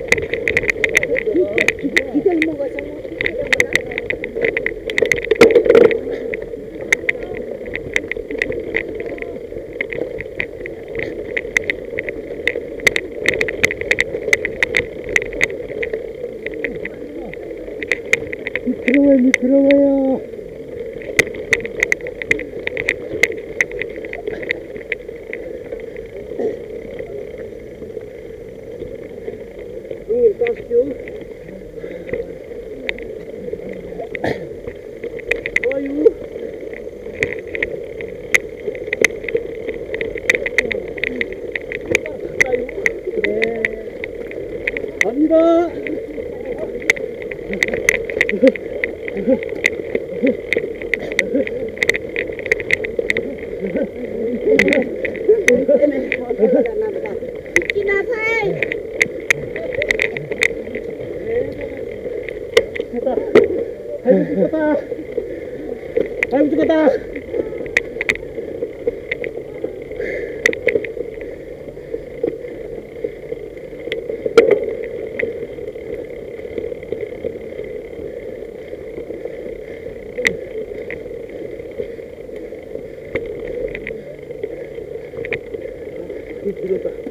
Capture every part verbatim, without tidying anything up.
기들 먹어서 미끄러워요, 미끄러워요. 형님 따시죠. 아유. 네. 갑니다. 기나사이 아이고 죽었다. 아이고 죽었다. 죽었다.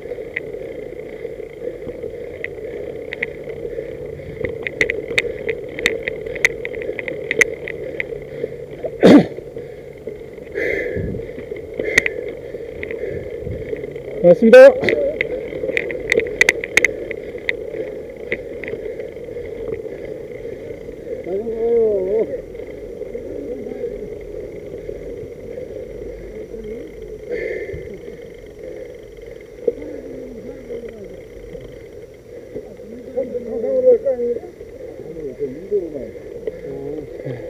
고맙습니다. 잘먹어요.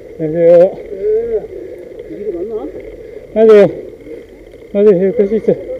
안녕하세요. 이게 맞나? 맞아요. 맞아요. 그럴 수 있어요.